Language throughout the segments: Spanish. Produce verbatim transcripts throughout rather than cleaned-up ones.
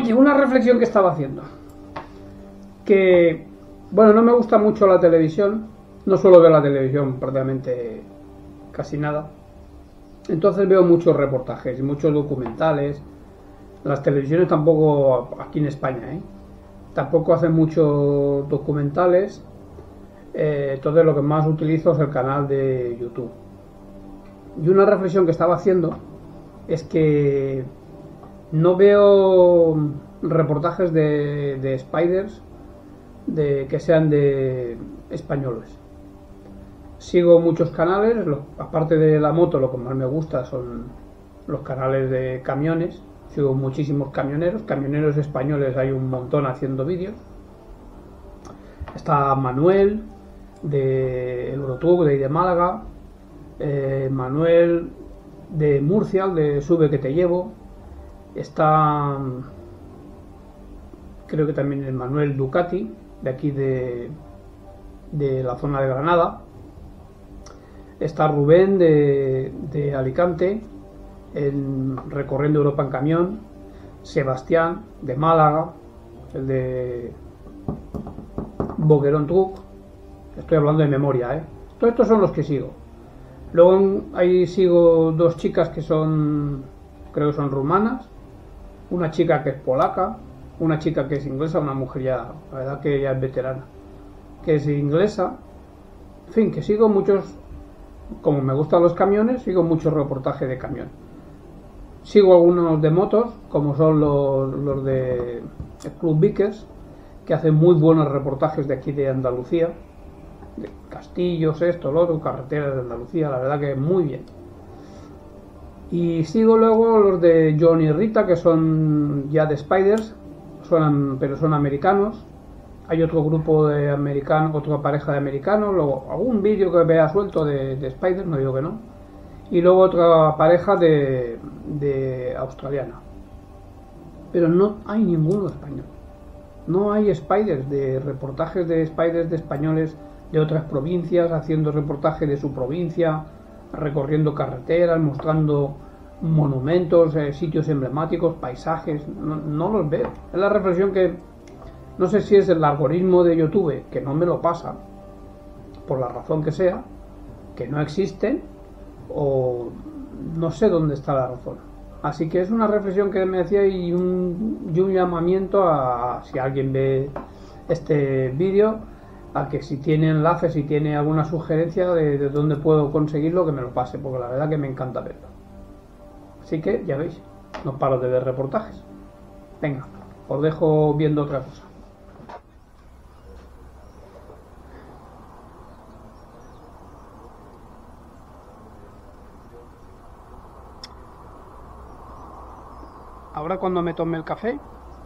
Oye, una reflexión que estaba haciendo. Que, bueno, no me gusta mucho la televisión. No suelo ver la televisión prácticamente casi nada. Entonces veo muchos reportajes y muchos documentales. Las televisiones tampoco, aquí en España, ¿eh? Tampoco hacen muchos documentales. Eh, entonces lo que más utilizo es el canal de YouTube. Y una reflexión que estaba haciendo es que no veo reportajes de, de spiders de, que sean de españoles. Sigo muchos canales, lo, aparte de la moto, lo que más me gusta son los canales de camiones. Sigo muchísimos camioneros, camioneros españoles hay un montón haciendo vídeos. Está Manuel de Eurotruck, de, de Málaga, eh, Manuel de Murcia, de Sube que te llevo. Está, creo que también el Manuel Ducati, de aquí de, de la zona de Granada. Está Rubén de, de Alicante, en, recorriendo Europa en camión. Sebastián de Málaga, el de Boquerón Truck. Estoy hablando de memoria, ¿eh? Todos estos son los que sigo. Luego ahí sigo dos chicas que son, creo que son rumanas. Una chica que es polaca, una chica que es inglesa, una mujer ya, la verdad que ya es veterana, que es inglesa. En fin, que sigo muchos, como me gustan los camiones, sigo muchos reportajes de camión. Sigo algunos de motos, como son los, los de Club Vickers, que hacen muy buenos reportajes de aquí de Andalucía, de castillos, esto, lo otro, carreteras de Andalucía, la verdad que muy bien. Y sigo luego los de John y Rita, que son ya de Spiders, son, pero son americanos. Hay otro grupo de americanos, otra pareja de americanos, luego algún vídeo que vea suelto de, de Spiders, no digo que no. Y luego otra pareja de, de australiana. Pero no hay ninguno español. No hay Spiders, de reportajes de Spiders de españoles de otras provincias, haciendo reportajes de su provincia, recorriendo carreteras, mostrando monumentos, eh, sitios emblemáticos, paisajes. No, no los veo. Es la reflexión que no sé si es el algoritmo de YouTube que no me lo pasa, por la razón que sea, que no existen, o no sé dónde está la razón. Así que es una reflexión que me hacía y un, y un llamamiento a, a si alguien ve este vídeo, a que si tiene enlaces, si tiene alguna sugerencia de, de dónde puedo conseguirlo, que me lo pase, porque la verdad que me encanta verlo. Así que ya veis, no paro de ver reportajes. Venga, os dejo viendo otra cosa. Ahora, cuando me tome el café,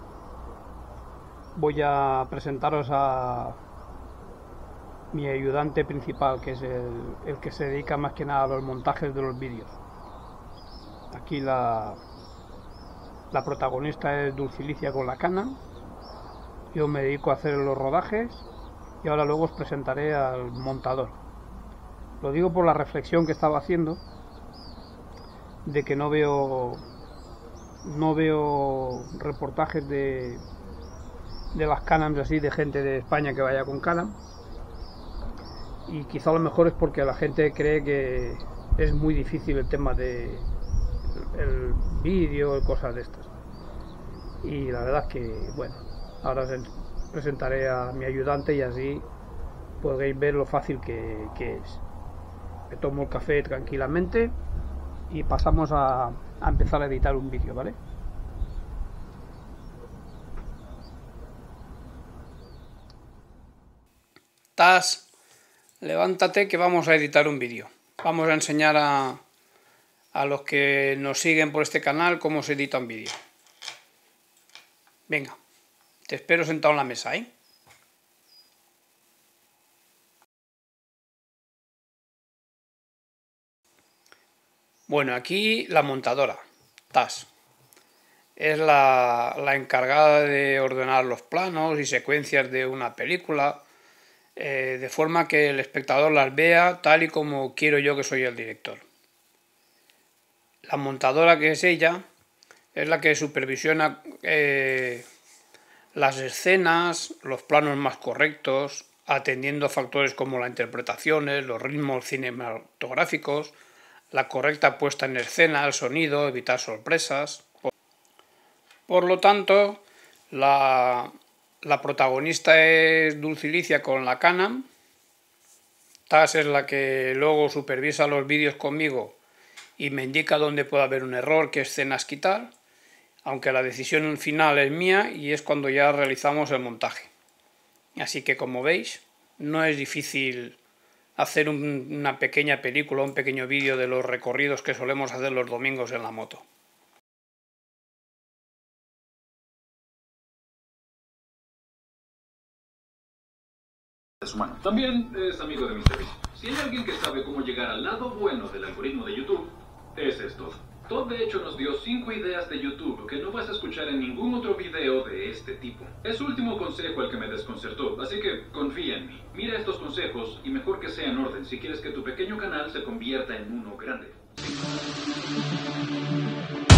voy a presentaros a mi ayudante principal, que es el, el que se dedica más que nada a los montajes de los vídeos. Aquí la, la protagonista es Dulcilicia con la Canon. Yo me dedico a hacer los rodajes y ahora luego os presentaré al montador. Lo digo por la reflexión que estaba haciendo de que no veo no veo reportajes de de las Canon así, de gente de España que vaya con Canon, y quizá a lo mejor es porque la gente cree que es muy difícil el tema de el vídeo y cosas de estas, y la verdad es que bueno, ahora os presentaré a mi ayudante y así podréis ver lo fácil que, que es. Me tomo el café tranquilamente y pasamos a, a empezar a editar un vídeo, ¿vale? Tas, levántate que vamos a editar un vídeo. Vamos a enseñar a, a los que nos siguen por este canal cómo se edita un vídeo. Venga, te espero sentado en la mesa, ¿eh? Bueno, aquí la montadora, Tas, es la, la encargada de ordenar los planos y secuencias de una película, eh, de forma que el espectador las vea tal y como quiero yo, que soy el director. La montadora, que es ella, es la que supervisiona eh, las escenas, los planos más correctos, atendiendo a factores como las interpretaciones, los ritmos cinematográficos, la correcta puesta en escena, el sonido, evitar sorpresas. Por lo tanto, la, la protagonista es Dulcilicia con la Canon. Taz es la que luego supervisa los vídeos conmigo y me indica dónde puede haber un error, qué escenas quitar, aunque la decisión final es mía y es cuando ya realizamos el montaje. Así que, como veis, no es difícil hacer un, una pequeña película, un pequeño vídeo de los recorridos que solemos hacer los domingos en la moto. También es amigo de míster Beast. Si hay alguien que sabe cómo llegar al lado bueno del algoritmo de YouTube, es esto. Todd de hecho nos dio cinco ideas de YouTube que no vas a escuchar en ningún otro video de este tipo. Es su último consejo el que me desconcertó, así que confía en mí. Mira estos consejos y mejor que sea en orden si quieres que tu pequeño canal se convierta en uno grande.